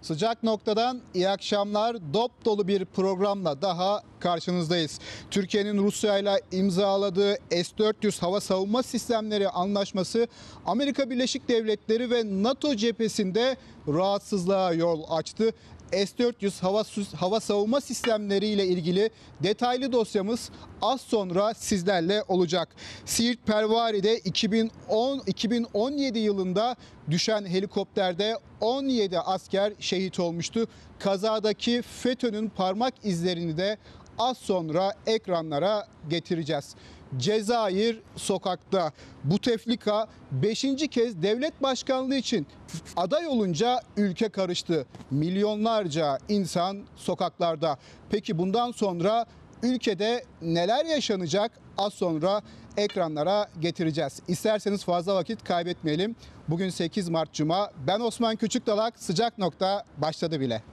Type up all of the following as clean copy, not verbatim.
Sıcak Nokta'dan iyi akşamlar. Dop dolu bir programla daha karşınızdayız. Türkiye'nin Rusya ile imzaladığı S-400 hava savunma sistemleri anlaşması Amerika Birleşik Devletleri ve NATO cephesinde rahatsızlığa yol açtı. S-400 hava savunma sistemleri ile ilgili detaylı dosyamız az sonra sizlerle olacak. Siirt Pervari'de 2017 yılında düşen helikopterde 17 asker şehit olmuştu. Kazadaki FETÖ'nün parmak izlerini de az sonra ekranlara getireceğiz. Cezayir sokakta. Bouteflika 5. kez devlet başkanlığı için aday olunca ülke karıştı. Milyonlarca insan sokaklarda. Peki bundan sonra ülkede neler yaşanacak? Az sonra ekranlara getireceğiz. İsterseniz fazla vakit kaybetmeyelim. Bugün 8 Mart Cuma. Ben Osman Küçükdalak. Sıcak Nokta başladı bile.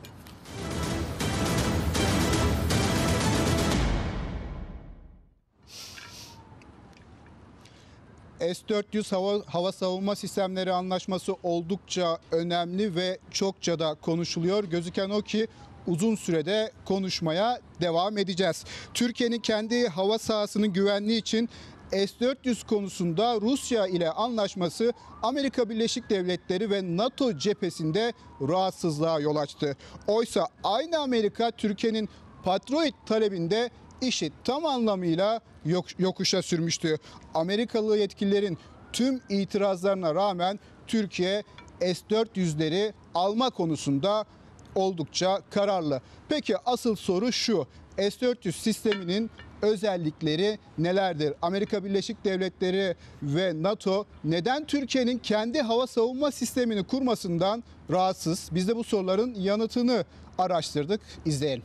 S-400 hava savunma sistemleri anlaşması oldukça önemli ve çokça da konuşuluyor. Gözüken o ki uzun sürede konuşmaya devam edeceğiz. Türkiye'nin kendi hava sahasının güvenliği için S-400 konusunda Rusya ile anlaşması Amerika Birleşik Devletleri ve NATO cephesinde rahatsızlığa yol açtı. Oysa aynı Amerika Türkiye'nin Patriot talebinde işi tam anlamıyla yokuşa sürmüştü. Amerikalı yetkililerin tüm itirazlarına rağmen Türkiye S-400'leri alma konusunda oldukça kararlı. Peki asıl soru şu: S-400 sisteminin özellikleri nelerdir? Amerika Birleşik Devletleri ve NATO neden Türkiye'nin kendi hava savunma sistemini kurmasından rahatsız? Biz de bu soruların yanıtını araştırdık. İzleyelim.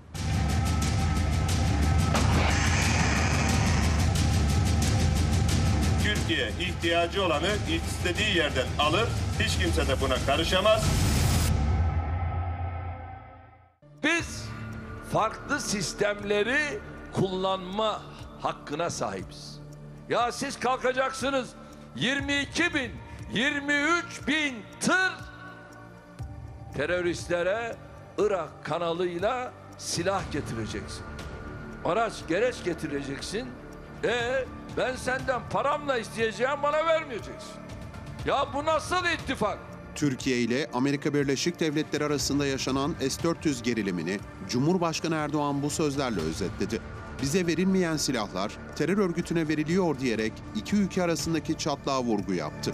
Türkiye ihtiyacı olanı istediği yerden alır. Hiç kimse de buna karışamaz. Biz farklı sistemleri kullanma hakkına sahibiz. Ya siz kalkacaksınız 22 bin, 23 bin tır teröristlere Irak kanalıyla silah getireceksin. Araç gereç getireceksin. Ben senden paramla isteyeceğim, bana vermeyeceksin. Ya bu nasıl ittifak? Türkiye ile Amerika Birleşik Devletleri arasında yaşanan S-400 gerilimini Cumhurbaşkanı Erdoğan bu sözlerle özetledi. Bize verilmeyen silahlar terör örgütüne veriliyor diyerek iki ülke arasındaki çatlağa vurgu yaptı.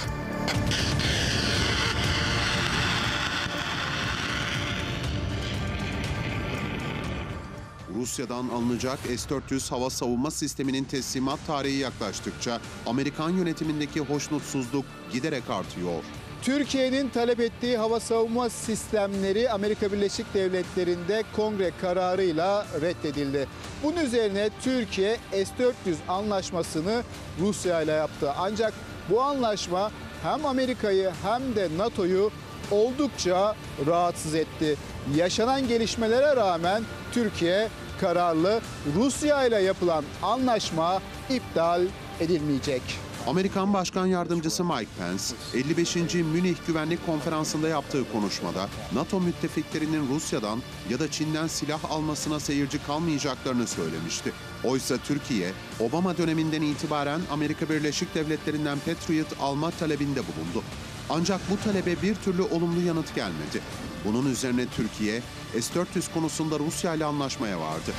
Rusya'dan alınacak S-400 hava savunma sisteminin teslimat tarihi yaklaştıkça Amerikan yönetimindeki hoşnutsuzluk giderek artıyor. Türkiye'nin talep ettiği hava savunma sistemleri Amerika Birleşik Devletleri'nde kongre kararıyla reddedildi. Bunun üzerine Türkiye S-400 anlaşmasını Rusya ile yaptı. Ancak bu anlaşma hem Amerika'yı hem de NATO'yu oldukça rahatsız etti. Yaşanan gelişmelere rağmen Türkiye kararlı. Rusya ile yapılan anlaşma iptal edilmeyecek. Amerikan Başkan Yardımcısı Mike Pence, 55. Münih Güvenlik Konferansı'nda yaptığı konuşmada NATO müttefiklerinin Rusya'dan ya da Çin'den silah almasına seyirci kalmayacaklarını söylemişti. Oysa Türkiye, Obama döneminden itibaren Amerika Birleşik Devletleri'nden Patriot alma talebinde bulundu. Ancak bu talebe bir türlü olumlu yanıt gelmedi. Bunun üzerine Türkiye, S-400 konusunda Rusya ile anlaşmaya vardı.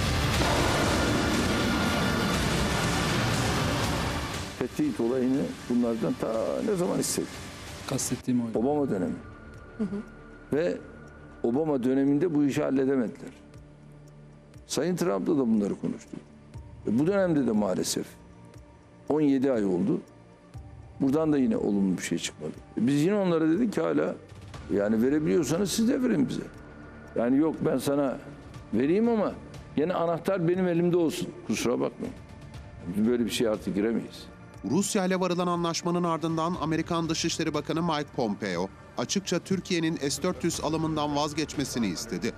Patriot olayını bunlardan ta ne zaman hissettim? Kastettiğim oydu. Obama dönemi. Ve Obama döneminde bu işi halledemediler. Sayın Trump'la da bunları konuştuk. Bu dönemde de maalesef 17 ay oldu. Buradan da yine olumlu bir şey çıkmadı. Biz yine onlara dedik ki hala yani verebiliyorsanız siz de verin bize. Yani yok ben sana vereyim ama yine anahtar benim elimde olsun. Kusura bakmayın. Biz böyle bir şeye artık giremeyiz. Rusya ile varılan anlaşmanın ardından Amerikan Dışişleri Bakanı Mike Pompeo açıkça Türkiye'nin S-400 alımından vazgeçmesini istedi.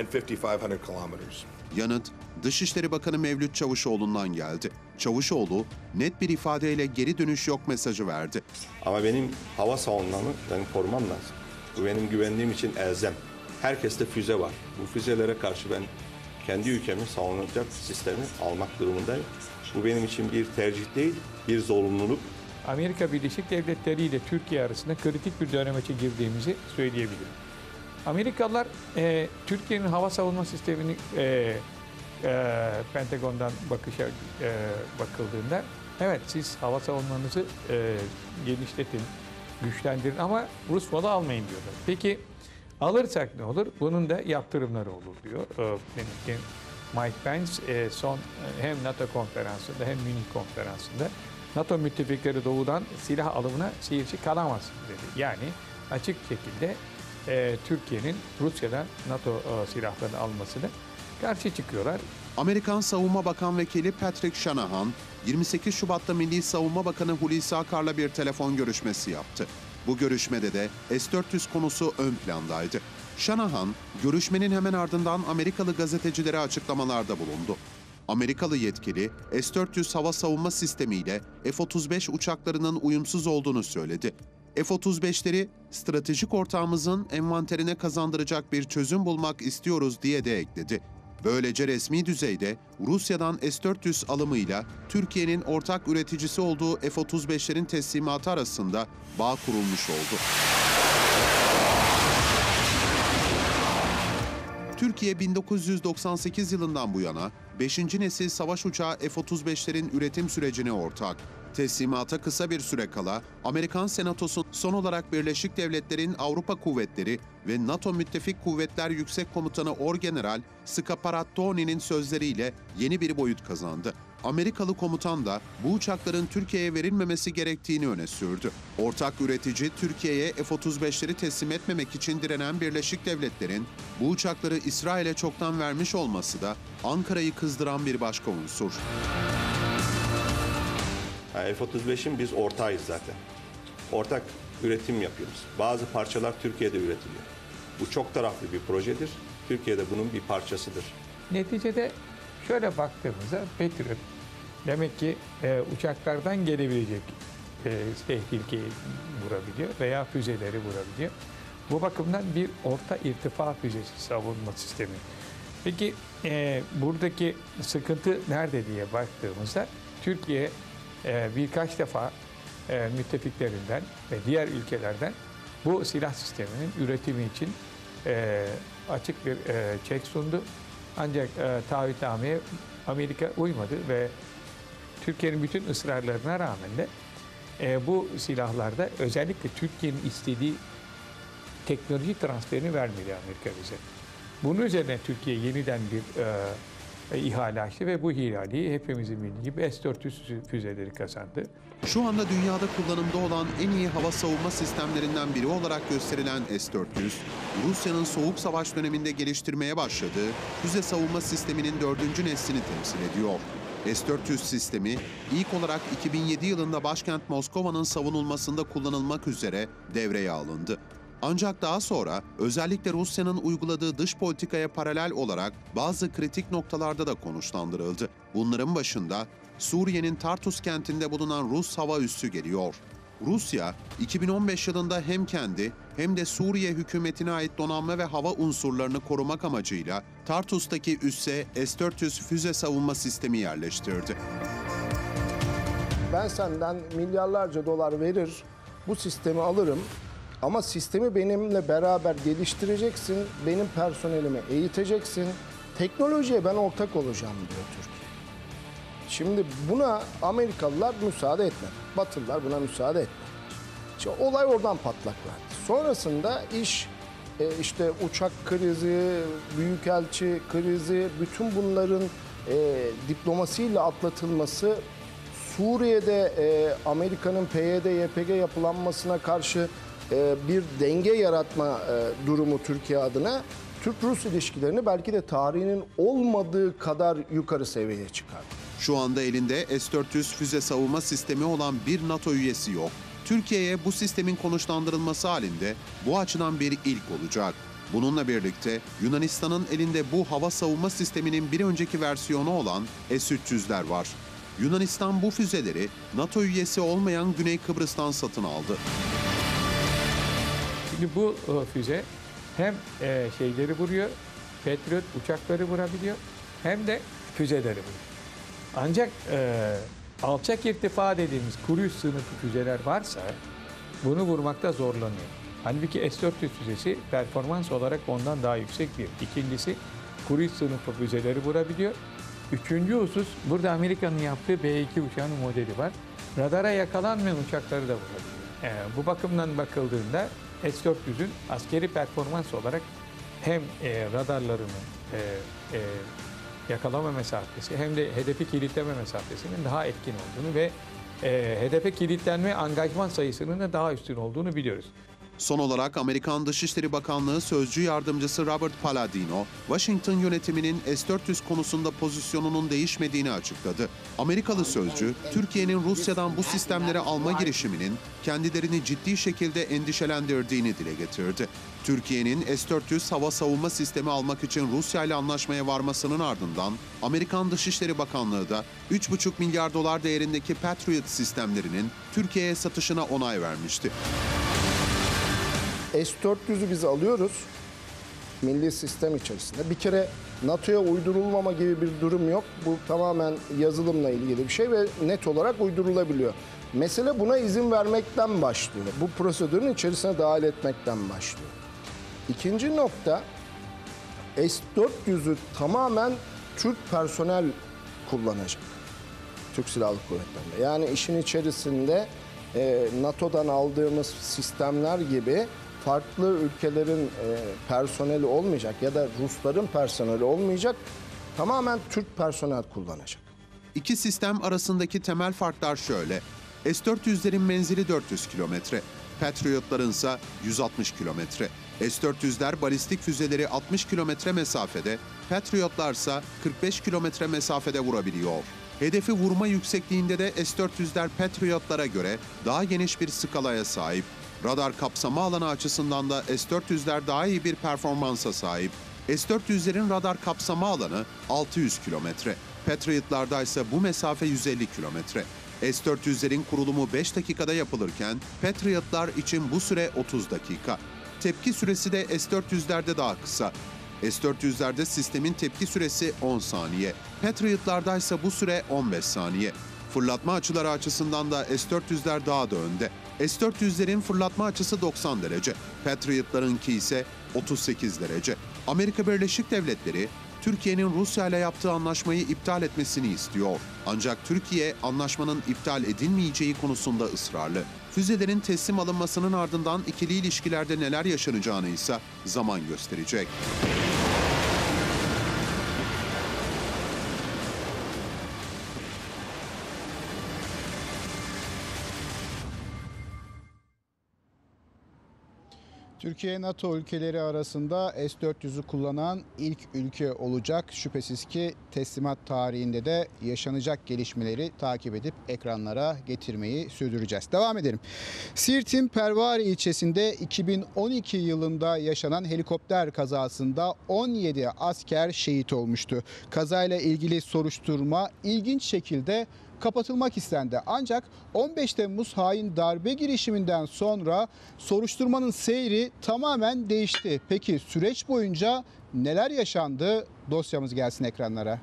Yanıt, Dışişleri Bakanı Mevlüt Çavuşoğlu'ndan geldi. Çavuşoğlu net bir ifadeyle geri dönüş yok mesajı verdi. Ama benim hava savunmamı ben korumam lazım. Bu benim güvenliğim için elzem. Herkeste füze var. Bu füzelere karşı ben kendi ülkemi savunacak sistemi almak durumundayım. Bu benim için bir tercih değil, bir zorunluluk. Amerika Birleşik Devletleri ile Türkiye arasında kritik bir döneme girdiğimizi söyleyebilirim. Amerikalılar Türkiye'nin hava savunma sistemini Pentagon'dan bakıldığında evet siz hava savunmanızı genişletin, güçlendirin ama Rus malı almayın diyorlar. Peki alırsak ne olur? Bunun da yaptırımları olur diyor. Mike Pence son hem NATO konferansında hem Münih konferansında NATO müttefikleri doğudan silah alımına seyirci kalamaz dedi. Yani açık şekilde Türkiye'nin Rusya'dan NATO silahlarını almasına karşı çıkıyorlar. Amerikan Savunma Bakan Vekili Patrick Shanahan, 28 Şubat'ta Milli Savunma Bakanı Hulusi Akar'la bir telefon görüşmesi yaptı. Bu görüşmede de S-400 konusu ön plandaydı. Shanahan, görüşmenin hemen ardından Amerikalı gazetecilere açıklamalarda bulundu. Amerikalı yetkili, S-400 hava savunma sistemiyle F-35 uçaklarının uyumsuz olduğunu söyledi. F-35'leri stratejik ortağımızın envanterine kazandıracak bir çözüm bulmak istiyoruz diye de ekledi. Böylece resmi düzeyde Rusya'dan S-400 alımıyla Türkiye'nin ortak üreticisi olduğu F-35'lerin teslimatı arasında bağ kurulmuş oldu. Türkiye 1998 yılından bu yana 5. nesil savaş uçağı F-35'lerin üretim sürecine ortak. Teslimata kısa bir süre kala Amerikan Senatosu son olarak Birleşik Devletler'in Avrupa Kuvvetleri ve NATO Müttefik Kuvvetler Yüksek Komutanı Orgeneral Scaparrottoni'nin sözleriyle yeni bir boyut kazandı. Amerikalı komutan da bu uçakların Türkiye'ye verilmemesi gerektiğini öne sürdü. Ortak üretici Türkiye'ye F-35'leri teslim etmemek için direnen Birleşik Devletler'in bu uçakları İsrail'e çoktan vermiş olması da Ankara'yı kızdıran bir başka unsur. F-35'in biz ortağıyız zaten. Ortak üretim yapıyoruz. Bazı parçalar Türkiye'de üretiliyor. Bu çok taraflı bir projedir. Türkiye'de bunun bir parçasıdır. Neticede şöyle baktığımızda Patriot demek ki uçaklardan gelebilecek tehlikeyi vurabiliyor veya füzeleri vurabiliyor. Bu bakımdan bir orta irtifa füzesi savunma sistemi. Peki buradaki sıkıntı nerede diye baktığımızda Türkiye birkaç defa müttefiklerinden ve diğer ülkelerden bu silah sisteminin üretimi için açık bir çek sundu. Ancak taahhütnameye Amerika uymadı ve Türkiye'nin bütün ısrarlarına rağmen de bu silahlarda özellikle Türkiye'nin istediği teknoloji transferini vermedi Amerika bize. Bunun üzerine Türkiye yeniden bir ihale açtı ve bu ihaleyi hepimizin bildiği gibi S-400 füzeleri kazandı. Şu anda dünyada kullanımda olan en iyi hava savunma sistemlerinden biri olarak gösterilen S-400, Rusya'nın Soğuk Savaş döneminde geliştirmeye başladığı füze savunma sisteminin 4. neslini temsil ediyor. S-400 sistemi ilk olarak 2007 yılında başkent Moskova'nın savunulmasında kullanılmak üzere devreye alındı. Ancak daha sonra özellikle Rusya'nın uyguladığı dış politikaya paralel olarak bazı kritik noktalarda da konuşlandırıldı. Bunların başında Suriye'nin Tartus kentinde bulunan Rus hava üssü geliyor. Rusya, 2015 yılında hem kendi hem de Suriye hükümetine ait donanma ve hava unsurlarını korumak amacıyla Tartus'taki üsse S-400 füze savunma sistemi yerleştirdi. Ben senden milyarlarca dolar verir, bu sistemi alırım. Ama sistemi benimle beraber geliştireceksin, benim personelimi eğiteceksin, teknolojiye ben ortak olacağım diyor Türkiye. Şimdi buna Amerikalılar müsaade etmedi, Batılılar buna müsaade etmedi. İşte olay oradan patlak verdi. Sonrasında iş işte uçak krizi, büyükelçi krizi, bütün bunların diplomasiyle atlatılması, Suriye'de Amerika'nın PYD, YPG yapılanmasına karşı bir denge yaratma durumu Türkiye adına Türk-Rus ilişkilerini belki de tarihinin olmadığı kadar yukarı seviyeye çıkardı. Şu anda elinde S-400 füze savunma sistemi olan bir NATO üyesi yok. Türkiye'ye bu sistemin konuşlandırılması halinde bu açıdan bir ilk olacak. Bununla birlikte Yunanistan'ın elinde bu hava savunma sisteminin bir önceki versiyonu olan S-300'ler var. Yunanistan bu füzeleri NATO üyesi olmayan Güney Kıbrıs'tan satın aldı. Şimdi bu füze hem şeyleri vuruyor, Patriot uçakları vurabiliyor, hem de füzeleri vuruyor. Ancak alçak irtifa dediğimiz Cruise sınıfı füzeler varsa bunu vurmakta zorlanıyor. Halbuki S-400 füzesi performans olarak ondan daha yüksek bir. İkincisi Cruise sınıfı füzeleri vurabiliyor. Üçüncü husus, burada Amerika'nın yaptığı B-2 uçağının modeli var. Radara yakalanmayan uçakları da vurabiliyor. Bu bakımdan bakıldığında S-400'ün askeri performans olarak hem radarlarının yakalama mesafesi hem de hedefi kilitleme mesafesinin daha etkin olduğunu ve hedefe kilitlenme angajman sayısının da daha üstün olduğunu biliyoruz. Son olarak Amerikan Dışişleri Bakanlığı Sözcü Yardımcısı Robert Palladino, Washington yönetiminin S-400 konusunda pozisyonunun değişmediğini açıkladı. Amerikalı sözcü, Türkiye'nin Rusya'dan bu sistemleri alma girişiminin kendilerini ciddi şekilde endişelendirdiğini dile getirdi. Türkiye'nin S-400 hava savunma sistemi almak için Rusya ile anlaşmaya varmasının ardından Amerikan Dışişleri Bakanlığı da 3,5 milyar dolar değerindeki Patriot sistemlerinin Türkiye'ye satışına onay vermişti. S-400'ü biz alıyoruz milli sistem içerisinde. Bir kere NATO'ya uydurulmama gibi bir durum yok. Bu tamamen yazılımla ilgili bir şey ve net olarak uydurulabiliyor. Mesele buna izin vermekten başlıyor. Bu prosedürün içerisine dahil etmekten başlıyor. İkinci nokta, S-400'ü tamamen Türk personel kullanacak. Türk Silahlı Kuvvetleri'nde. Yani işin içerisinde NATO'dan aldığımız sistemler gibi farklı ülkelerin personeli olmayacak ya da Rusların personeli olmayacak. Tamamen Türk personel kullanacak. İki sistem arasındaki temel farklar şöyle. S-400'lerin menzili 400 kilometre, Patriot'ların ise 160 kilometre. S-400'ler balistik füzeleri 60 kilometre mesafede, Patriot'lar ise 45 kilometre mesafede vurabiliyor. Hedefi vurma yüksekliğinde de S-400'ler Patriot'lara göre daha geniş bir skalaya sahip. Radar kapsama alanı açısından da S-400'ler daha iyi bir performansa sahip. S-400'lerin radar kapsama alanı 600 kilometre. Patriot'larda ise bu mesafe 150 kilometre. S-400'lerin kurulumu 5 dakikada yapılırken Patriot'lar için bu süre 30 dakika. Tepki süresi de S-400'lerde daha kısa. S-400'lerde sistemin tepki süresi 10 saniye. Patriot'larda ise bu süre 15 saniye. Fırlatma açıları açısından da S-400'ler daha da önde. S-400'lerin fırlatma açısı 90 derece, Patriot'larınki ise 38 derece. Amerika Birleşik Devletleri, Türkiye'nin Rusya ile yaptığı anlaşmayı iptal etmesini istiyor. Ancak Türkiye, anlaşmanın iptal edilmeyeceği konusunda ısrarlı. Füzelerin teslim alınmasının ardından ikili ilişkilerde neler yaşanacağını ise zaman gösterecek. Türkiye, NATO ülkeleri arasında S-400'ü kullanan ilk ülke olacak. Şüphesiz ki teslimat tarihinde de yaşanacak gelişmeleri takip edip ekranlara getirmeyi sürdüreceğiz. Devam edelim. Siirt'in Pervari ilçesinde 2012 yılında yaşanan helikopter kazasında 17 asker şehit olmuştu. Kazayla ilgili soruşturma ilginç şekilde kapatılmak istendi. Ancak 15 Temmuz hain darbe girişiminden sonra soruşturmanın seyri tamamen değişti. Peki süreç boyunca neler yaşandı? Dosyamız gelsin ekranlara.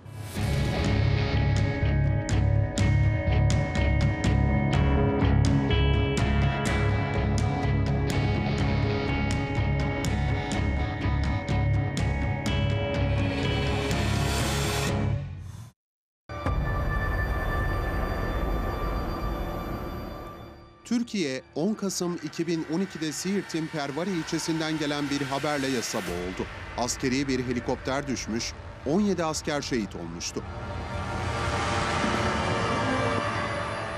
Türkiye, 10 Kasım 2012'de Siirt'in Pervari ilçesinden gelen bir haberle yasa boğuldu. Askeri bir helikopter düşmüş, 17 asker şehit olmuştu.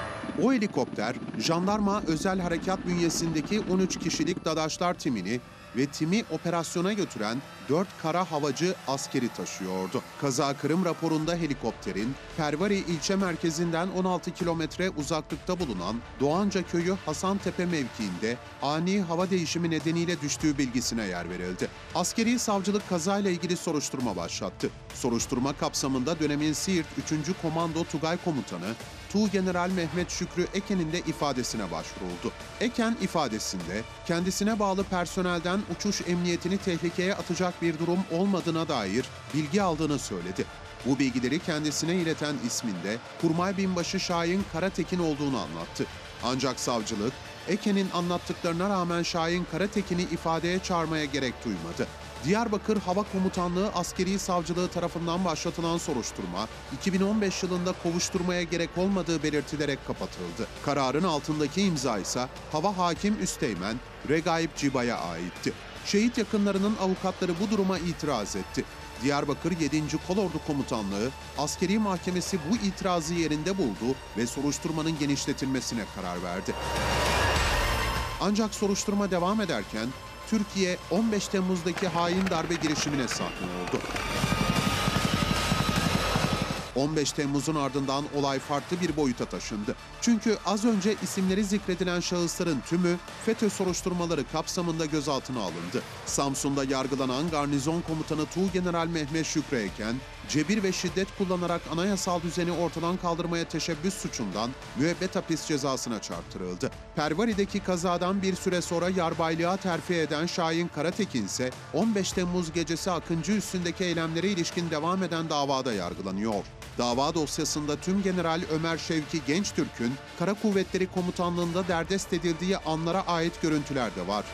O helikopter, jandarma özel harekat bünyesindeki 13 kişilik Dadaşlar timini ve timi operasyona götüren 4 kara havacı askeri taşıyordu. Kaza Kırım raporunda helikopterin Pervari ilçe merkezinden 16 kilometre uzaklıkta bulunan Doğanca Köyü Hasantepe mevkiinde ani hava değişimi nedeniyle düştüğü bilgisine yer verildi. Askeri savcılık kazayla ilgili soruşturma başlattı. Soruşturma kapsamında dönemin Siirt 3. Komando Tugay Komutanı Tuğgeneral Mehmet Şükrü Eken'in de ifadesine başvuruldu. Eken ifadesinde kendisine bağlı personelden uçuş emniyetini tehlikeye atacak bir durum olmadığına dair bilgi aldığını söyledi. Bu bilgileri kendisine ileten isminde Kurmay Binbaşı Şahin Karatekin olduğunu anlattı. Ancak savcılık, Eken'in anlattıklarına rağmen Şahin Karatekin'i ifadeye çağırmaya gerek duymadı. Diyarbakır Hava Komutanlığı Askeri Savcılığı tarafından başlatılan soruşturma, 2015 yılında kovuşturmaya gerek olmadığı belirtilerek kapatıldı. Kararın altındaki imza ise Hava Hakim Üsteğmen Regaib Ciba'ya aitti. Şehit yakınlarının avukatları bu duruma itiraz etti. Diyarbakır 7. Kolordu Komutanlığı Askeri Mahkemesi bu itirazı yerinde buldu ve soruşturmanın genişletilmesine karar verdi. Ancak soruşturma devam ederken Türkiye 15 Temmuz'daki hain darbe girişimine sahne oldu. 15 Temmuz'un ardından olay farklı bir boyuta taşındı. Çünkü az önce isimleri zikredilen şahısların tümü FETÖ soruşturmaları kapsamında gözaltına alındı. Samsun'da yargılanan Garnizon Komutanı Tuğgeneral Mehmet Şükrü Eken, cebir ve şiddet kullanarak anayasal düzeni ortadan kaldırmaya teşebbüs suçundan müebbet hapis cezasına çarptırıldı. Pervari'deki kazadan bir süre sonra yarbaylığa terfi eden Şahin Karatekin ise 15 Temmuz gecesi Akıncı üstündeki eylemlere ilişkin devam eden davada yargılanıyor. Dava dosyasında Tümgeneral Ömer Şevki Gençtürk'ün Kara Kuvvetleri Komutanlığı'nda derdest edildiği anlara ait görüntüler de var.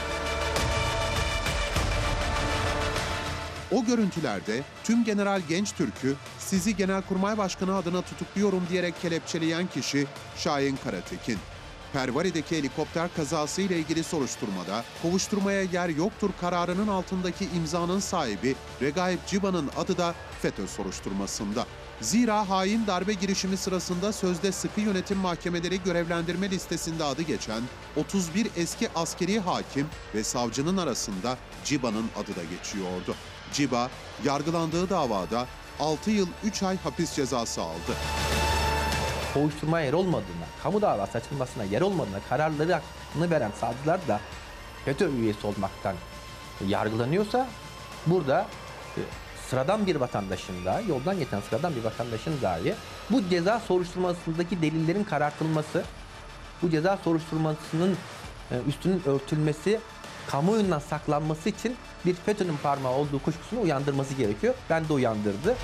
O görüntülerde Tümgeneral Gençtürk'ü "Sizi Genelkurmay Başkanı adına tutukluyorum" diyerek kelepçeleyen kişi Şahin Karatekin. Pervari'deki helikopter kazası ile ilgili soruşturmada kovuşturmaya yer yoktur kararının altındaki imzanın sahibi Regaib Ciba'nın adı da FETÖ soruşturmasında. Zira hain darbe girişimi sırasında sözde sıkı yönetim mahkemeleri görevlendirme listesinde adı geçen 31 eski askeri hakim ve savcının arasında Ciba'nın adı da geçiyordu. Ciba, yargılandığı davada 6 yıl 3 ay hapis cezası aldı. Kovuşturmaya yer olmadığına, kamu davası açılmasına yer olmadığına kararları hakkını veren savcılar da FETÖ üyesi olmaktan yargılanıyorsa burada sıradan bir vatandaşın da, yoldan geçen sıradan bir vatandaşın dahi bu ceza soruşturmasındaki delillerin karartılması, bu ceza soruşturmasının üstünün örtülmesi, kamuoyundan saklanması için bir FETÖ'nün parmağı olduğu kuşkusunu uyandırması gerekiyor. Ben de uyandırdı.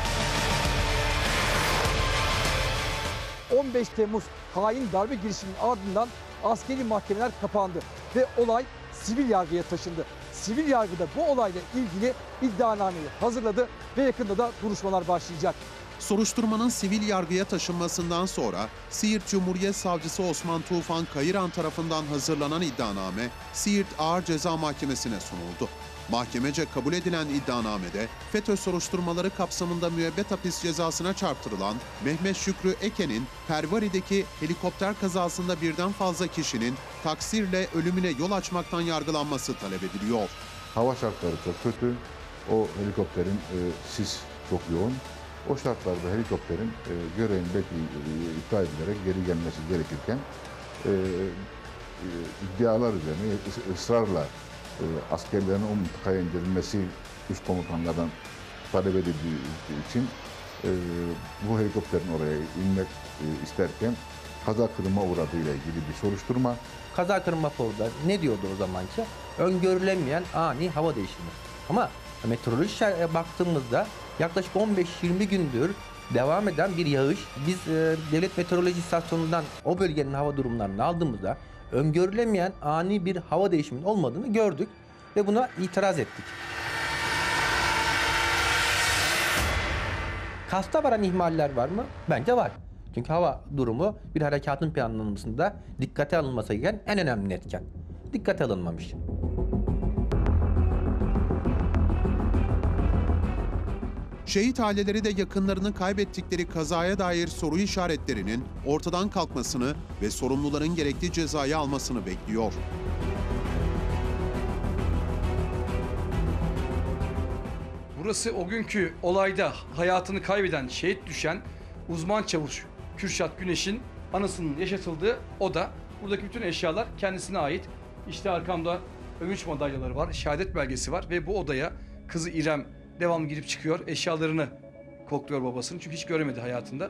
15 Temmuz hain darbe girişiminin ardından askeri mahkemeler kapandı ve olay sivil yargıya taşındı. Sivil yargıda bu olayla ilgili iddianameyi hazırladı ve yakında da duruşmalar başlayacak. Soruşturmanın sivil yargıya taşınmasından sonra Siirt Cumhuriyet Savcısı Osman Tufan Kayıran tarafından hazırlanan iddianame Siirt Ağır Ceza Mahkemesi'ne sunuldu. Mahkemece kabul edilen iddianamede FETÖ soruşturmaları kapsamında müebbet hapis cezasına çarptırılan Mehmet Şükrü Eken'in Pervari'deki helikopter kazasında birden fazla kişinin taksirle ölümüne yol açmaktan yargılanması talep ediliyor. Hava şartları çok kötü. O helikopterin sis çok yoğun. O şartlarda helikopterin görevini iptal edilerek geri gelmesi gerekirken iddialar üzerine ısrarla askerlerin o mıntıkaya indirilmesi üst komutanlardan talep edildiği için bu helikopterin oraya inmek isterken kaza kırılma uğradığıyla ilgili bir soruşturma. Kaza kırılma raporunda ne diyordu o zamanki? Öngörülemeyen ani hava değişimi. Ama meteoroloji baktığımızda yaklaşık 15-20 gündür devam eden bir yağış. Biz Devlet Meteoroloji İstasyonu'ndan o bölgenin hava durumlarını aldığımızda öngörülemeyen ani bir hava değişiminin olmadığını gördük ve buna itiraz ettik. Kasta varan ihmaller var mı? Bence var. Çünkü hava durumu bir harekatın planlanmasında dikkate alınması gereken en önemli etken. Dikkate alınmamış. Şehit aileleri de yakınlarını kaybettikleri kazaya dair soru işaretlerinin ortadan kalkmasını ve sorumluların gerekli cezayı almasını bekliyor. Burası o günkü olayda hayatını kaybeden, şehit düşen uzman çavuş Kürşat Güneş'in anısının yaşatıldığı oda. Buradaki bütün eşyalar kendisine ait. İşte arkamda övünç madalyaları var, şehadet belgesi var ve bu odaya kızı İrem devamlı girip çıkıyor. Eşyalarını kokluyor babasını çünkü hiç göremedi hayatında.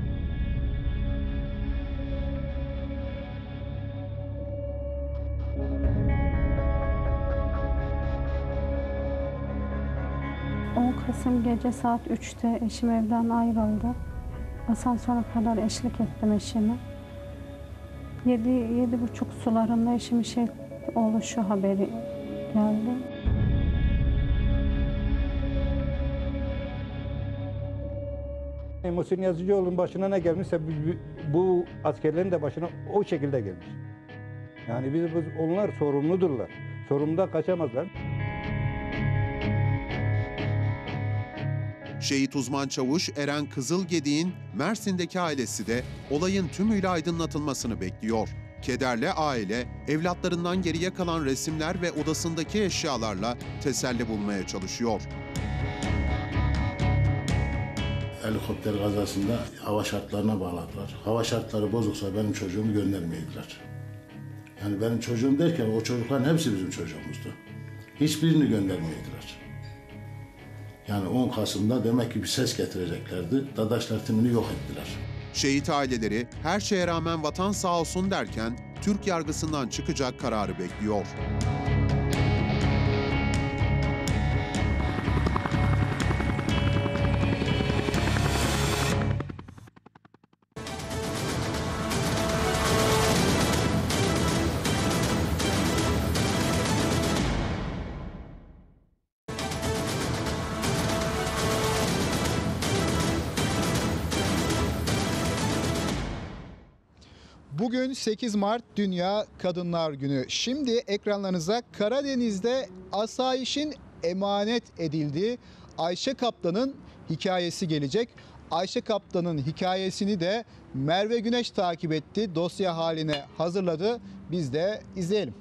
Kasım gece saat 3'te eşim evden ayrıldı. Asansöre kadar eşlik ettim eşime. 7-7.30 sularında eşimin oluşu haberi geldi. Muhsin Yazıcıoğlu'nun başına ne gelmişse bu askerlerin de başına o şekilde gelmiş. Yani onlar sorumludurlar. Sorumludan kaçamazlar. Şehit uzman çavuş Eren Kızılgedik'in Mersin'deki ailesi de olayın tümüyle aydınlatılmasını bekliyor. Kederli aile, evlatlarından geriye kalan resimler ve odasındaki eşyalarla teselli bulmaya çalışıyor. Helikopter kazasında hava şartlarına bağladılar. Hava şartları bozuksa benim çocuğumu göndermeydiler. Yani benim çocuğum derken o çocukların hepsi bizim çocuğumuzdu. Hiçbirini göndermeydiler. Yani 10 Kasım'da demek ki bir ses getireceklerdi. Dadaşlar timini yok ettiler. Şehit aileleri her şeye rağmen vatan sağ olsun derken Türk yargısından çıkacak kararı bekliyor. Bugün 8 Mart Dünya Kadınlar Günü. Şimdi ekranlarınıza Karadeniz'de asayişin emanet edildiği Ayşe Kaptan'ın hikayesi gelecek. Ayşe Kaptan'ın hikayesini de Merve Güneş takip etti, dosya haline hazırladı. Biz de izleyelim.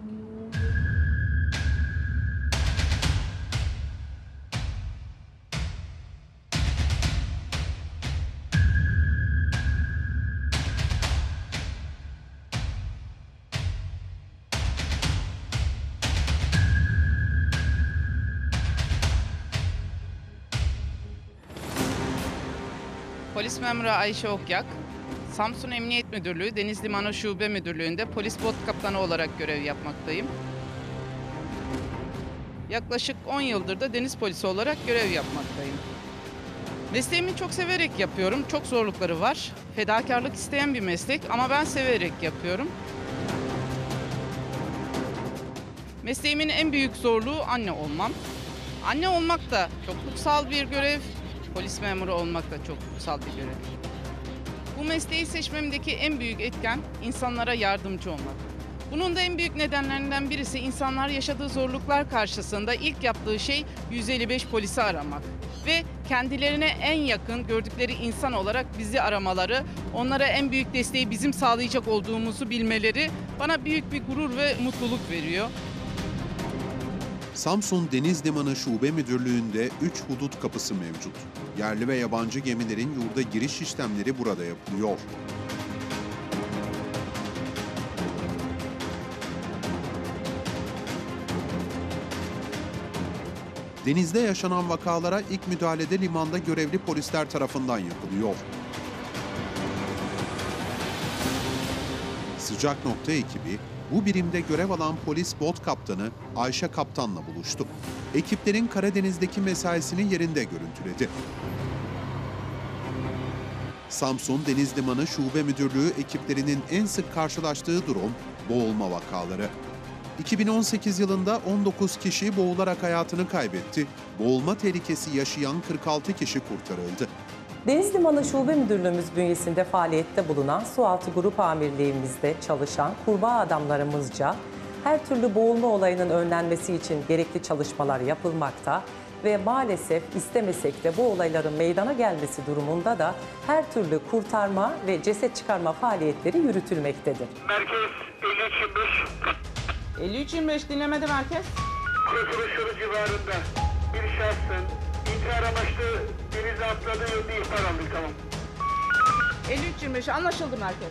Polis memuru Ayşe Okyak, Samsun Emniyet Müdürlüğü Deniz Limanı Şube Müdürlüğü'nde polis bot kaptanı olarak görev yapmaktayım. Yaklaşık 10 yıldır da deniz polisi olarak görev yapmaktayım. Mesleğimi çok severek yapıyorum. Çok zorlukları var. Fedakarlık isteyen bir meslek ama ben severek yapıyorum. Mesleğimin en büyük zorluğu anne olmam. Anne olmak da çok kutsal bir görev. Polis memuru olmak da çok kutsal bir görev. Bu mesleği seçmemdeki en büyük etken insanlara yardımcı olmak. Bunun da en büyük nedenlerinden birisi insanlar yaşadığı zorluklar karşısında ilk yaptığı şey 155 polisi aramak. Ve kendilerine en yakın gördükleri insan olarak bizi aramaları, onlara en büyük desteği bizim sağlayacak olduğumuzu bilmeleri bana büyük bir gurur ve mutluluk veriyor. Samsun Deniz Limanı Şube Müdürlüğü'nde 3 hudut kapısı mevcut. Yerli ve yabancı gemilerin yurda giriş işlemleri burada yapılıyor. Denizde yaşanan vakalara ilk müdahalede limanda görevli polisler tarafından yapılıyor. Sıcak Nokta ekibi bu birimde görev alan polis bot kaptanı Ayşe Kaptan'la buluştu. Ekiplerin Karadeniz'deki mesaisini yerinde görüntüledi. Samsun Deniz Limanı Şube Müdürlüğü ekiplerinin en sık karşılaştığı durum boğulma vakaları. 2018 yılında 19 kişi boğularak hayatını kaybetti. Boğulma tehlikesi yaşayan 46 kişi kurtarıldı. Deniz Limanı Şube Müdürlüğümüz bünyesinde faaliyette bulunan Sualtı Grup Amirliğimizde çalışan kurbağa adamlarımızca her türlü boğulma olayının önlenmesi için gerekli çalışmalar yapılmakta ve maalesef istemesek de bu olayların meydana gelmesi durumunda da her türlü kurtarma ve ceset çıkarma faaliyetleri yürütülmektedir. Merkez 5325. 5325 dinlemede merkez. Kurtuluş yolu civarında bir şahsın tekrar amaçlı denize atladı bir ihbar aldık, tamam. 53-25 anlaşıldı merkez.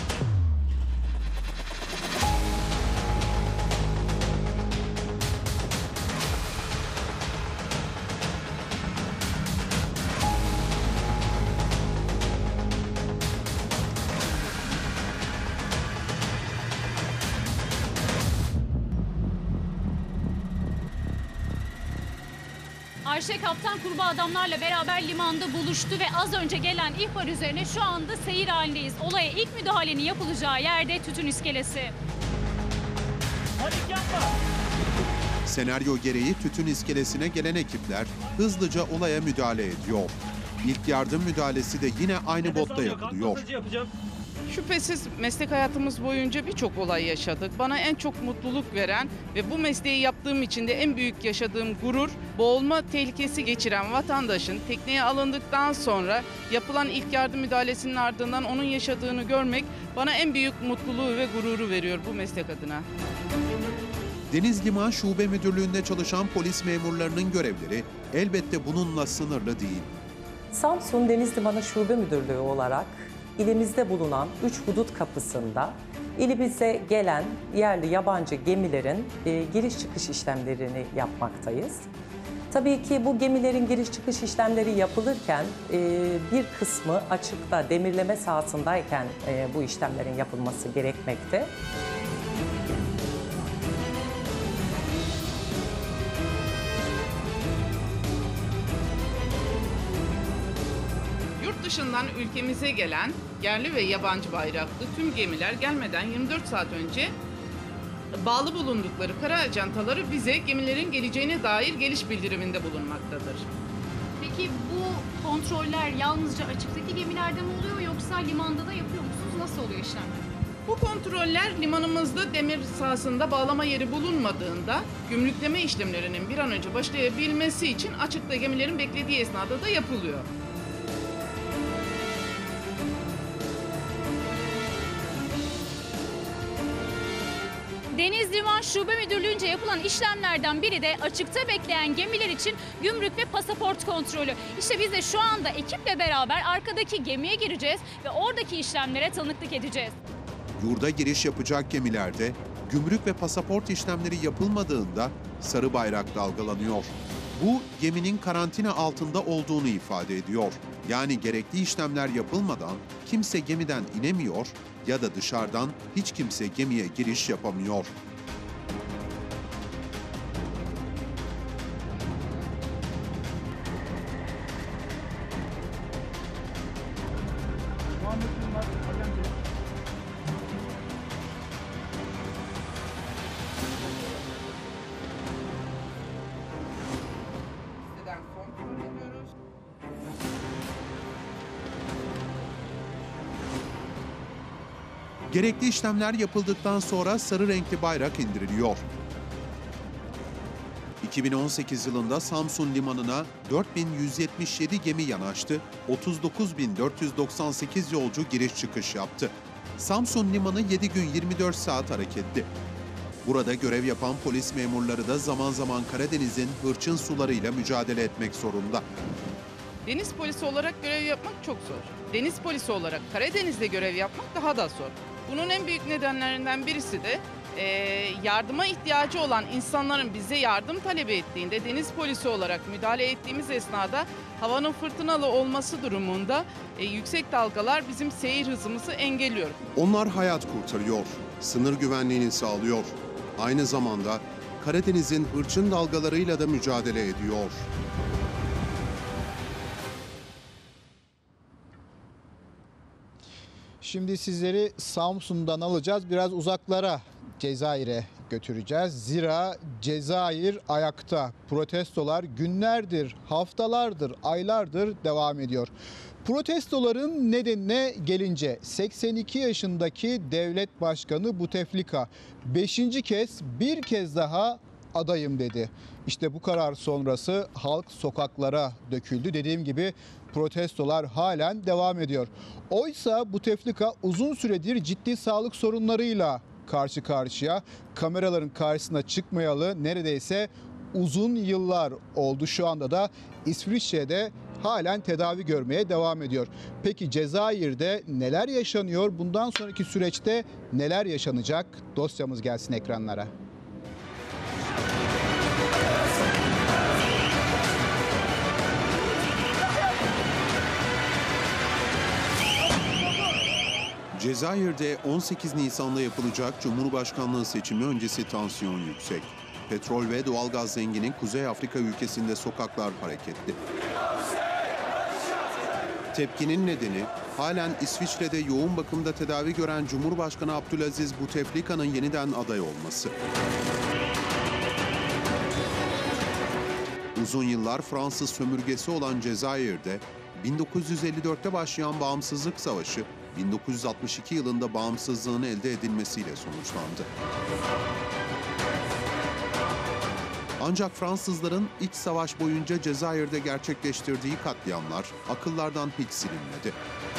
Ayşe Kaptan kurbağa adamlarla beraber limanda buluştu ve az önce gelen ihbar üzerine şu anda seyir halindeyiz. Olaya ilk müdahalenin yapılacağı yerde tütün iskelesi. Panik yapma. Senaryo gereği tütün iskelesine gelen ekipler hızlıca olaya müdahale ediyor. İlk yardım müdahalesi de yine aynı botta yapılıyor. Şüphesiz meslek hayatımız boyunca birçok olay yaşadık. Bana en çok mutluluk veren ve bu mesleği yaptığım için de en büyük yaşadığım gurur, boğulma tehlikesi geçiren vatandaşın tekneye alındıktan sonra yapılan ilk yardım müdahalesinin ardından onun yaşadığını görmek bana en büyük mutluluğu ve gururu veriyor bu meslek adına. Deniz Liman Şube Müdürlüğü'nde çalışan polis memurlarının görevleri elbette bununla sınırlı değil. Samsun Deniz Limanı Şube Müdürlüğü olarak ilimizde bulunan 3 hudut kapısında ilimize gelen yerli yabancı gemilerin giriş çıkış işlemlerini yapmaktayız. Tabii ki bu gemilerin giriş çıkış işlemleri yapılırken bir kısmı açıkta demirleme sahasındayken bu işlemlerin yapılması gerekmekte. Yurt dışından ülkemize gelen yerli ve yabancı bayraklı tüm gemiler gelmeden 24 saat önce bağlı bulundukları kara ajantaları bize gemilerin geleceğine dair geliş bildiriminde bulunmaktadır. Peki bu kontroller yalnızca açıktaki gemilerde mi oluyor yoksa limanda da yapıyor musunuz? Nasıl oluyor işlemler? Bu kontroller limanımızda demir sahasında bağlama yeri bulunmadığında gümrükleme işlemlerinin bir an önce başlayabilmesi için açıkta gemilerin beklediği esnada da yapılıyor. Deniz Liman Şube Müdürlüğü'nce yapılan işlemlerden biri de açıkta bekleyen gemiler için gümrük ve pasaport kontrolü. İşte biz de şu anda ekiple beraber arkadaki gemiye gireceğiz ve oradaki işlemlere tanıklık edeceğiz. Yurda giriş yapacak gemilerde gümrük ve pasaport işlemleri yapılmadığında sarı bayrak dalgalanıyor. Bu geminin karantina altında olduğunu ifade ediyor. Yani gerekli işlemler yapılmadan kimse gemiden inemiyor ya da dışarıdan hiç kimse gemiye giriş yapamıyor. Gerekli işlemler yapıldıktan sonra sarı renkli bayrak indiriliyor. 2018 yılında Samsun Limanı'na 4177 gemi yanaştı, 39.498 yolcu giriş çıkış yaptı. Samsun Limanı 7 gün 24 saat hareketli. Burada görev yapan polis memurları da zaman zaman Karadeniz'in hırçın sularıyla mücadele etmek zorunda. Deniz polisi olarak görev yapmak çok zor. Deniz polisi olarak Karadeniz'de görev yapmak daha da zor. Bunun en büyük nedenlerinden birisi de yardıma ihtiyacı olan insanların bize yardım talebi ettiğinde deniz polisi olarak müdahale ettiğimiz esnada havanın fırtınalı olması durumunda yüksek dalgalar bizim seyir hızımızı engelliyor. Onlar hayat kurtarıyor, sınır güvenliğini sağlıyor. Aynı zamanda Karadeniz'in hırçın dalgalarıyla da mücadele ediyor. Şimdi sizleri Samsun'dan alacağız. Biraz uzaklara, Cezayir'e götüreceğiz. Zira Cezayir ayakta. Protestolar günlerdir, haftalardır, aylardır devam ediyor. Protestoların nedenine gelince 82 yaşındaki devlet başkanı Bouteflika 5. kez bir kez daha adayım dedi. İşte bu karar sonrası halk sokaklara döküldü. Dediğim gibi protestolar halen devam ediyor. Oysa Bouteflika uzun süredir ciddi sağlık sorunlarıyla karşı karşıya. Kameraların karşısına çıkmayalı neredeyse uzun yıllar oldu. Şu anda da İsviçre'de halen tedavi görmeye devam ediyor. Peki Cezayir'de neler yaşanıyor? Bundan sonraki süreçte neler yaşanacak? Dosyamız gelsin ekranlara. Cezayir'de 18 Nisan'da yapılacak Cumhurbaşkanlığı seçimi öncesi tansiyon yüksek. Petrol ve doğalgaz zengini Kuzey Afrika ülkesinde sokaklar hareketli. Tepkinin nedeni halen İsviçre'de yoğun bakımda tedavi gören Cumhurbaşkanı Abdülaziz Bouteflika'nın yeniden aday olması. Uzun yıllar Fransız sömürgesi olan Cezayir'de 1954'te başlayan bağımsızlık savaşı 1962 yılında bağımsızlığın elde edilmesiyle sonuçlandı. Ancak Fransızların iç savaş boyunca Cezayir'de gerçekleştirdiği katliamlar akıllardan hiç silinmedi.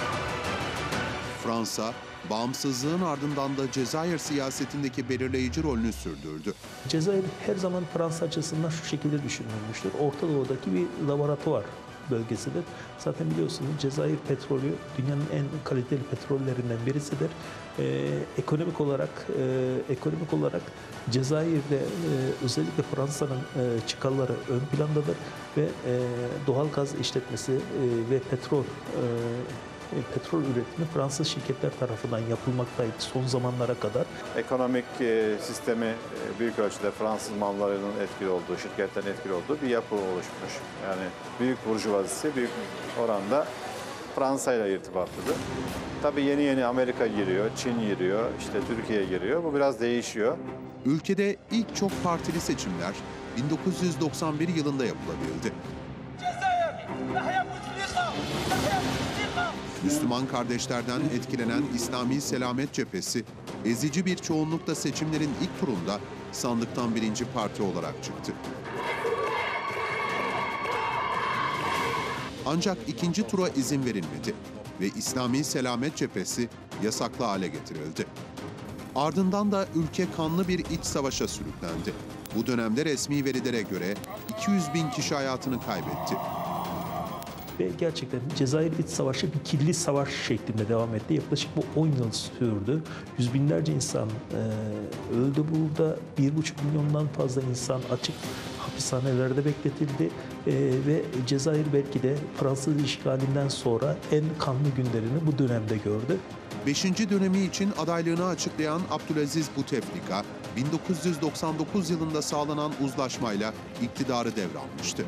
Fransa, bağımsızlığın ardından da Cezayir siyasetindeki belirleyici rolünü sürdürdü. Cezayir her zaman Fransa açısından şu şekilde düşünülmüştür. Orta Doğu'daki bir laboratuvar bölgesidir. Zaten biliyorsunuz Cezayir petrolü dünyanın en kaliteli petrollerinden birisidir. Ekonomik olarak Cezayir'de özellikle Fransa'nın çıkarları ön plandadır ve doğal gaz işletmesi ve petrol üretimi Fransız şirketler tarafından yapılmaktaydı son zamanlara kadar. Ekonomik sistemi büyük ölçüde Fransız mallarının etkili olduğu, şirketlerin etkili olduğu bir yapı oluşmuş. Yani büyük burjuvazisi büyük oranda Fransa ile irtibatlıdır. Tabii yeni Amerika giriyor, Çin giriyor, işte Türkiye giriyor. Bu biraz değişiyor. Ülkede ilk çok partili seçimler 1991 yılında yapılabildi. Müslüman kardeşlerden etkilenen İslami Selamet Cephesi, ezici bir çoğunlukla seçimlerin ilk turunda sandıktan birinci parti olarak çıktı. Ancak ikinci tura izin verilmedi ve İslami Selamet Cephesi yasaklı hale getirildi. Ardından da ülke kanlı bir iç savaşa sürüklendi. Bu dönemde resmi verilere göre 200.000 kişi hayatını kaybetti. Ve gerçekten Cezayir İç Savaşı bir kirli savaş şeklinde devam etti. Yaklaşık bu 10 yıl sürdü. Yüz binlerce insan öldü burada. 1,5 milyondan fazla insan açık hapishanelerde bekletildi. Ve Cezayir belki de Fransız işgalinden sonra en kanlı günlerini bu dönemde gördü. 5. dönemi için adaylığını açıklayan Abdülaziz Bouteflika, 1999 yılında sağlanan uzlaşmayla iktidarı devralmıştı.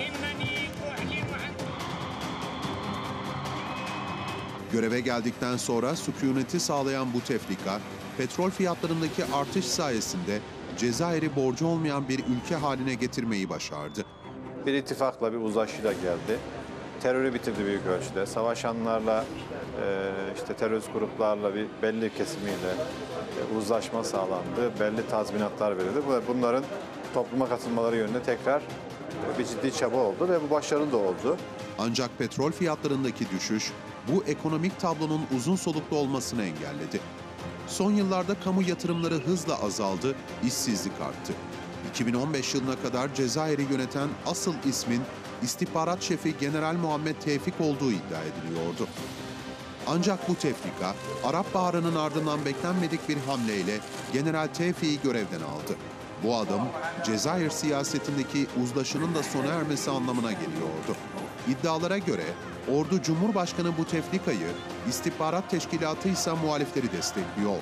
Göreve geldikten sonra sükuneti sağlayan Bouteflika, petrol fiyatlarındaki artış sayesinde Cezayir'i borcu olmayan bir ülke haline getirmeyi başardı. Bir ittifakla, bir uzlaşıyla geldi. Terörü bitirdi büyük ölçüde. Savaşanlarla, işte terörist gruplarla bir belli kesimiyle uzlaşma sağlandı. Belli tazminatlar verildi. Bunların topluma katılmaları yönünde tekrar bir ciddi çaba oldu ve bu başarılı da oldu. Ancak petrol fiyatlarındaki düşüş bu ekonomik tablonun uzun soluklu olmasını engelledi. Son yıllarda kamu yatırımları hızla azaldı, işsizlik arttı. 2015 yılına kadar Cezayir'i yöneten asıl ismin istihbarat şefi General Muhammed Tevfik olduğu iddia ediliyordu. Ancak Bouteflika, Arap Baharı'nın ardından beklenmedik bir hamleyle General Tevfik'i görevden aldı. Bu adım Cezayir siyasetindeki uzlaşının da sona ermesi anlamına geliyordu. İddialara göre ordu Cumhurbaşkanı Bouteflika'yı, istihbarat teşkilatı ise muhalifleri destekliyor.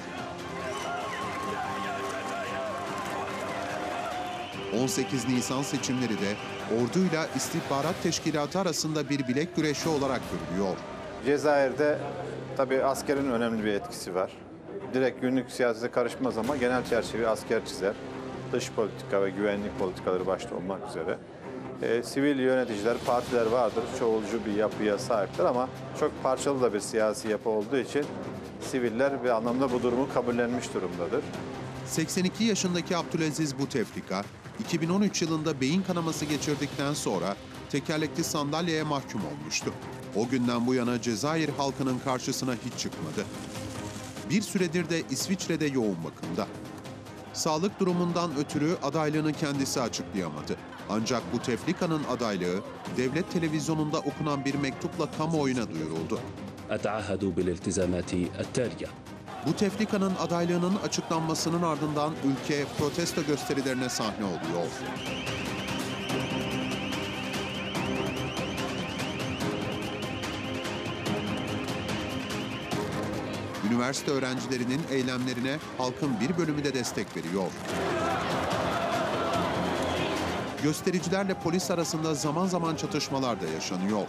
18 Nisan seçimleri de orduyla istihbarat teşkilatı arasında bir bilek güreşi olarak görülüyor. Cezayir'de tabii askerin önemli bir etkisi var. Direkt günlük siyasete karışmaz ama genel çerçeveyi asker çizer. Dış politika ve güvenlik politikaları başta olmak üzere. Sivil yöneticiler, partiler vardır. Çoğulcu bir yapıya sahipler ama çok parçalı da bir siyasi yapı olduğu için siviller bir anlamda bu durumu kabullenmiş durumdadır. 82 yaşındaki Abdülaziz Bouteflika, 2013 yılında beyin kanaması geçirdikten sonra tekerlekli sandalyeye mahkum olmuştu. O günden bu yana Cezayir halkının karşısına hiç çıkmadı. Bir süredir de İsviçre'de yoğun bakımda. Sağlık durumundan ötürü adaylığını kendisi açıklayamadı. Ancak Buteflika'nın adaylığı devlet televizyonunda okunan bir mektupla kamuoyuna duyuruldu. أتعهد بالالتزامات التالية. Buteflika'nın adaylığının açıklanmasının ardından ülke protesto gösterilerine sahne oluyor. Üniversite öğrencilerinin eylemlerine halkın bir bölümü de destek veriyor. Göstericilerle polis arasında zaman zaman çatışmalar da yaşanıyor.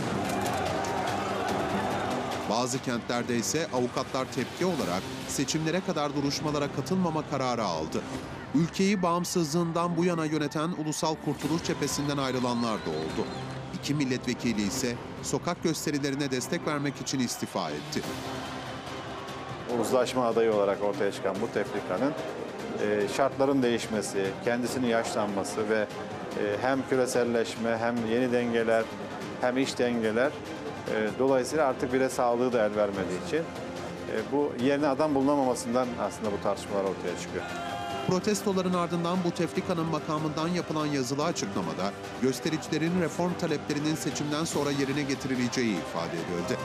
Bazı kentlerde ise avukatlar tepki olarak seçimlere kadar duruşmalara katılmama kararı aldı. Ülkeyi bağımsızlığından bu yana yöneten Ulusal Kurtuluş Cephesi'nden ayrılanlar da oldu. 2 milletvekili ise sokak gösterilerine destek vermek için istifa etti. Uzlaşma adayı olarak ortaya çıkan Buteflika'nın şartların değişmesi, kendisinin yaşlanması ve hem küreselleşme, hem yeni dengeler, hem iç dengeler dolayısıyla artık bire sağlığı da el vermediği için bu yerine adam bulunamamasından aslında bu tartışmalar ortaya çıkıyor. Protestoların ardından Buteflika'nın makamından yapılan yazılı açıklamada göstericilerin reform taleplerinin seçimden sonra yerine getirileceği ifade edildi.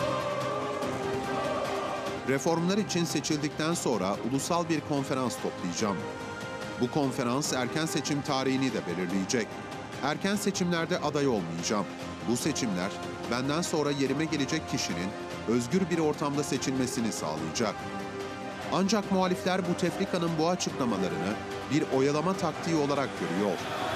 Reformlar için seçildikten sonra ulusal bir konferans toplayacağım. Bu konferans erken seçim tarihini de belirleyecek. Erken seçimlerde aday olmayacağım. Bu seçimler benden sonra yerime gelecek kişinin özgür bir ortamda seçilmesini sağlayacak. Ancak muhalifler Buteflika'nın bu açıklamalarını bir oyalama taktiği olarak görüyor.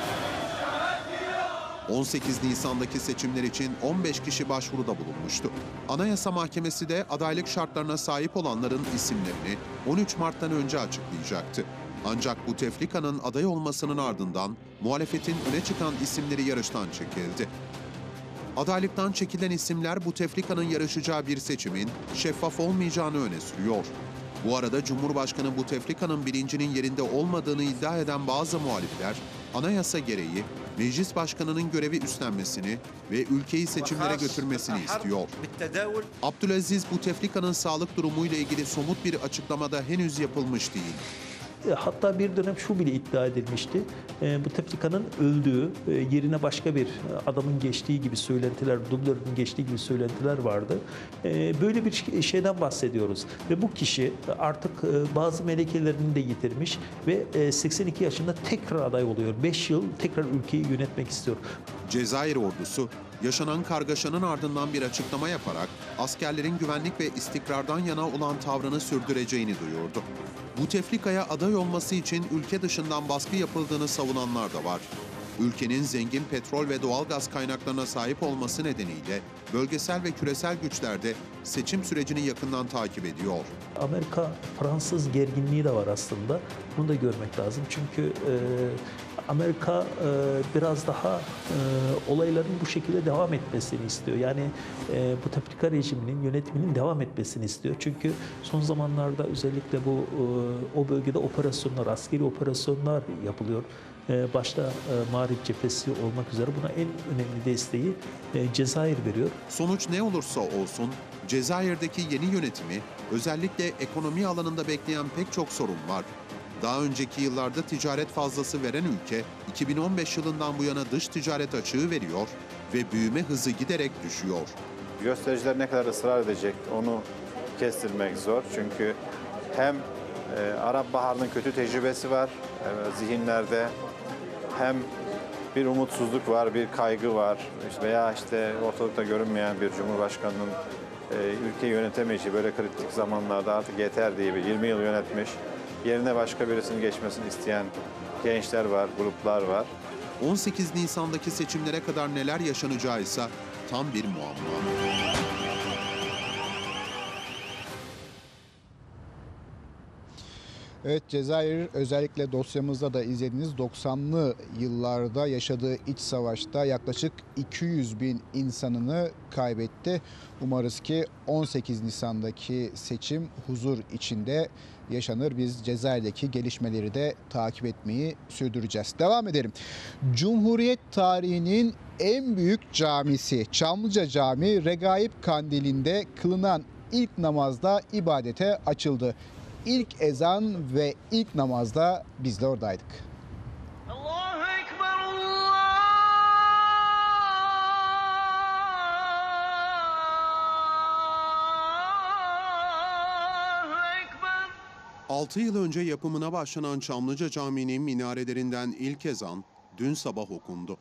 18 Nisan'daki seçimler için 15 kişi başvuruda bulunmuştu. Anayasa Mahkemesi de adaylık şartlarına sahip olanların isimlerini 13 Mart'tan önce açıklayacaktı. Ancak Buteflika'nın aday olmasının ardından muhalefetin öne çıkan isimleri yarıştan çekildi. Adaylıktan çekilen isimler Buteflika'nın yarışacağı bir seçimin şeffaf olmayacağını öne sürüyor. Bu arada Cumhurbaşkanı Buteflika'nın bilincinin yerinde olmadığını iddia eden bazı muhalifler, anayasa gereği meclis başkanının görevi üstlenmesini ve ülkeyi seçimlere götürmesini istiyor. Abdülaziz Buteflika'nın sağlık durumuyla ilgili somut bir açıklamada henüz yapılmış değil. Hatta bir dönem şu bile iddia edilmişti. Buteflika'nın öldüğü, yerine başka bir adamın geçtiği gibi söylentiler, dublörün geçtiği gibi söylentiler vardı. Böyle bir şeyden bahsediyoruz. Ve bu kişi artık bazı melekelerini de yitirmiş ve 82 yaşında tekrar aday oluyor. 5 yıl tekrar ülkeyi yönetmek istiyor. Cezayir ordusu yaşanan kargaşanın ardından bir açıklama yaparak askerlerin güvenlik ve istikrardan yana olan tavrını sürdüreceğini duyurdu. Buteflika'ya aday olması için ülke dışından baskı yapıldığını savunanlar da var. Ülkenin zengin petrol ve doğalgaz kaynaklarına sahip olması nedeniyle bölgesel ve küresel güçler de seçim sürecini yakından takip ediyor. Amerika-Fransız gerginliği de var aslında. Bunu da görmek lazım. Çünkü Amerika biraz daha olayların bu şekilde devam etmesini istiyor. Yani Buteflika rejiminin, yönetiminin devam etmesini istiyor. Çünkü son zamanlarda özellikle o bölgede operasyonlar, askeri operasyonlar yapılıyor. Başta Mağrip cephesi olmak üzere buna en önemli desteği Cezayir veriyor. Sonuç ne olursa olsun Cezayir'deki yeni yönetimi özellikle ekonomi alanında bekleyen pek çok sorun var. Daha önceki yıllarda ticaret fazlası veren ülke 2015 yılından bu yana dış ticaret açığı veriyor ve büyüme hızı giderek düşüyor. Göstericiler ne kadar ısrar edecek onu kestirmek zor. Çünkü hem Arap Baharı'nın kötü tecrübesi var zihinlerde, hem bir umutsuzluk var, bir kaygı var veya ortalıkta görünmeyen bir cumhurbaşkanının ülkeyi yönetemeyeceği böyle kritik zamanlarda artık yeter diye 20 yıl yönetmiş, yerine başka birisinin geçmesini isteyen gençler var, gruplar var. 18 Nisan'daki seçimlere kadar neler yaşanacağı ise tam bir muamma. Evet, Cezayir özellikle dosyamızda da izlediğiniz 90'lı yıllarda yaşadığı iç savaşta yaklaşık 200 bin insanını kaybetti. Umarız ki 18 Nisan'daki seçim huzur içinde yaşanır. Biz Cezayir'deki gelişmeleri de takip etmeyi sürdüreceğiz. Devam edelim. Cumhuriyet tarihinin en büyük camisi Çamlıca Camii Regaib Kandili'nde kılınan ilk namazda ibadete açıldı. ilk ezan ve ilk namazda biz de oradaydık. Altı yıl önce yapımına başlanan Çamlıca Camii'nin minarelerinden ilk ezan dün sabah okundu.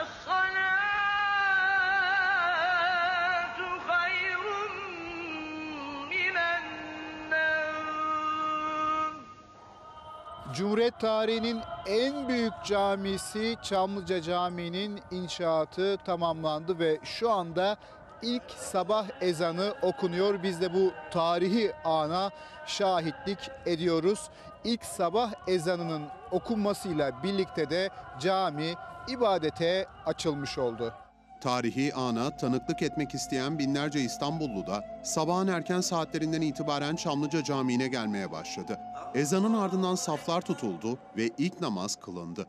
Cumhuriyet tarihinin en büyük camisi Çamlıca Camii'nin inşaatı tamamlandı ve şu anda ilk sabah ezanı okunuyor. Biz de bu tarihi ana şahitlik ediyoruz. İlk sabah ezanının okunmasıyla birlikte de cami ibadete açılmış oldu. Tarihi ana tanıklık etmek isteyen binlerce İstanbullu da sabahın erken saatlerinden itibaren Çamlıca Camii'ne gelmeye başladı. Ezanın ardından saflar tutuldu ve ilk namaz kılındı.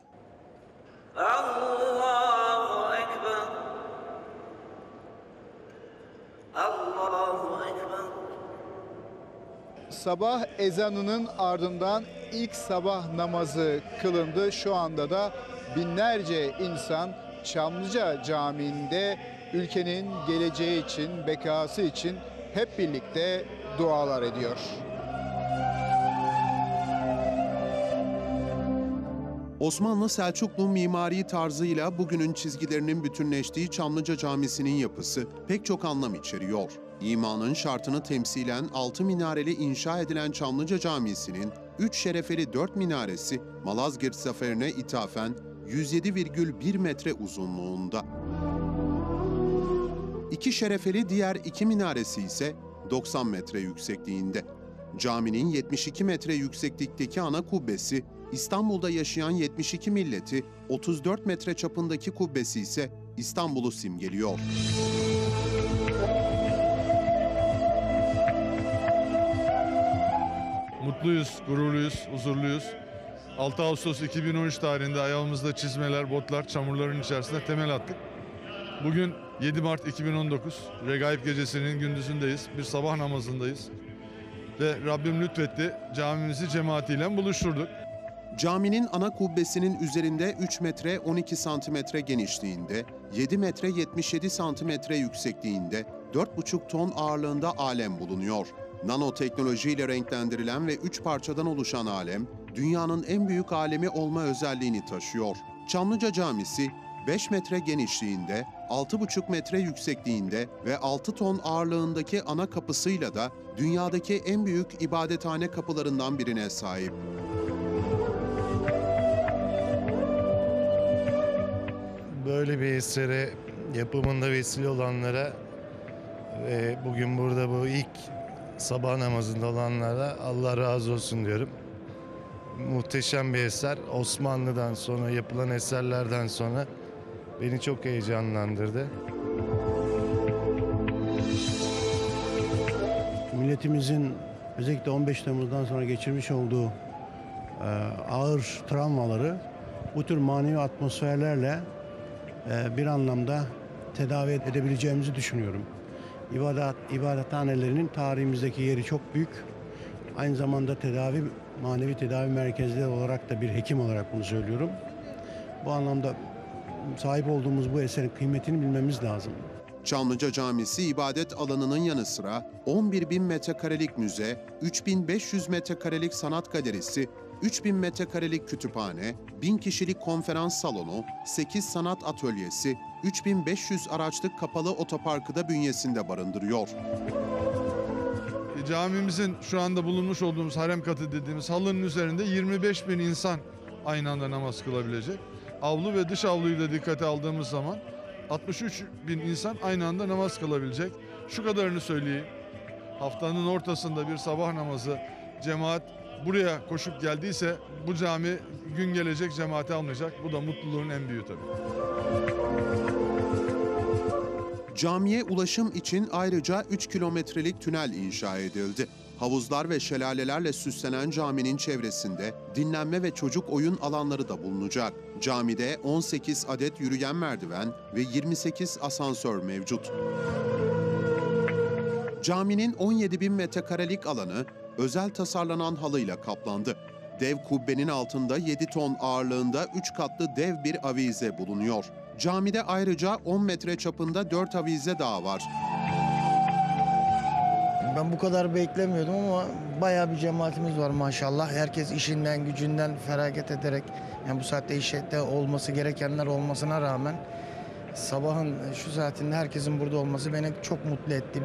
Allahu Ekber. Allahu Ekber. Sabah ezanının ardından ilk sabah namazı kılındı. Şu anda da binlerce insan Çamlıca Camii'nde ülkenin geleceği için, bekası için hep birlikte dualar ediyor. Osmanlı Selçuklu mimari tarzıyla bugünün çizgilerinin bütünleştiği Çamlıca Camisi'nin yapısı pek çok anlam içeriyor. İmanın şartını temsilen 6 minareli inşa edilen Çamlıca Camisi'nin 3 şerefeli 4 minaresi Malazgirt Zaferi'ne ithafen 107,1 metre uzunluğunda. 2 şerefeli diğer 2 minaresi ise 90 metre yüksekliğinde. Caminin 72 metre yükseklikteki ana kubbesi, İstanbul'da yaşayan 72 milleti, 34 metre çapındaki kubbesi ise İstanbul'u simgeliyor. Mutluyuz, gururluyuz, huzurluyuz. 6 Ağustos 2013 tarihinde ayağımızda çizmeler, botlar, çamurların içerisinde temel attık. Bugün 7 Mart 2019, Regaib Gecesi'nin gündüzündeyiz, bir sabah namazındayız. Ve Rabbim lütfetti, camimizi cemaatiyle buluşturduk. Caminin ana kubbesinin üzerinde 3 metre 12 santimetre genişliğinde, 7 metre 77 santimetre yüksekliğinde, 4,5 ton ağırlığında alem bulunuyor. Nanoteknolojiyle renklendirilen ve 3 parçadan oluşan alem, dünyanın en büyük alemi olma özelliğini taşıyor. Çamlıca Camisi, 5 metre genişliğinde, 6,5 metre yüksekliğinde ve 6 ton ağırlığındaki ana kapısıyla da dünyadaki en büyük ibadethane kapılarından birine sahip. Böyle bir esere yapımında vesile olanlara ve bugün burada bu ilk sabah namazında olanlara Allah razı olsun diyorum. Muhteşem bir eser. Osmanlı'dan sonra yapılan eserlerden sonra beni çok heyecanlandırdı. Milletimizin özellikle 15 Temmuz'dan sonra geçirmiş olduğu ağır travmaları bu tür manevi atmosferlerle bir anlamda tedavi edebileceğimizi düşünüyorum. İbadethanelerinin tarihimizdeki yeri çok büyük. Aynı zamanda manevi tedavi merkezleri olarak da bir hekim olarak bunu söylüyorum. Bu anlamda sahip olduğumuz bu eserin kıymetini bilmemiz lazım. Çamlıca Camisi ibadet alanının yanı sıra 11.000 metrekarelik müze, 3.500 metrekarelik sanat galerisi, 3.000 metrekarelik kütüphane, 1000 kişilik konferans salonu, 8 sanat atölyesi, 3.500 araçlık kapalı otoparkı da bünyesinde barındırıyor. Camimizin şu anda bulunmuş olduğumuz harem katı dediğimiz halının üzerinde 25.000 insan aynı anda namaz kılabilecek. Avlu ve dış avluyu da dikkate aldığımız zaman 63.000 insan aynı anda namaz kılabilecek. Şu kadarını söyleyeyim. Haftanın ortasında bir sabah namazı cemaat buraya koşup geldiyse bu cami gün gelecek cemaati almayacak. Bu da mutluluğun en büyüğü tabii. Camiye ulaşım için ayrıca 3 kilometrelik tünel inşa edildi. Havuzlar ve şelalelerle süslenen caminin çevresinde dinlenme ve çocuk oyun alanları da bulunacak. Camide 18 adet yürüyen merdiven ve 28 asansör mevcut. Caminin 17.000 metrekarelik alanı özel tasarlanan halıyla kaplandı. Dev kubbenin altında 7 ton ağırlığında 3 katlı dev bir avize bulunuyor. Camide ayrıca 10 metre çapında 4 avize daha var. Ben bu kadar beklemiyordum ama bayağı bir cemaatimiz var maşallah. Herkes işinden, gücünden feragat ederek, yani bu saatte işte olması gerekenler olmasına rağmen sabahın şu saatinde herkesin burada olması beni çok mutlu etti.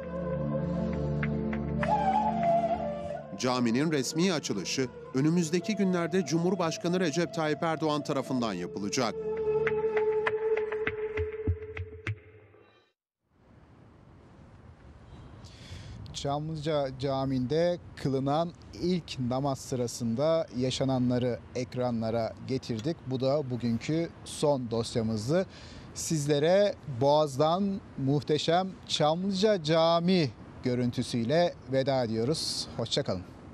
Caminin resmi açılışı önümüzdeki günlerde Cumhurbaşkanı Recep Tayyip Erdoğan tarafından yapılacak. Çamlıca Camii'nde kılınan ilk namaz sırasında yaşananları ekranlara getirdik. Bu da bugünkü son dosyamızdı. Sizlere Boğaz'dan muhteşem Çamlıca Camii görüntüsüyle veda ediyoruz. Hoşça kalın.